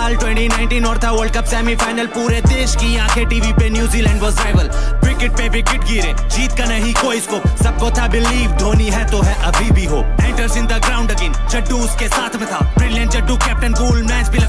साल 2019 और था वर्ल्ड कप सेमीफाइनल। पूरे देश की आंखें टीवी पे, न्यूजीलैंड वाज राइवल। विकेट पे विकेट गिरे, जीत का नहीं कोई स्कोप। सबको था बिलीव धोनी है तो है अभी भी हो। Enters in the ground again, Jaddu उसके साथ में था। Brilliant Jaddu, captain cool, match भी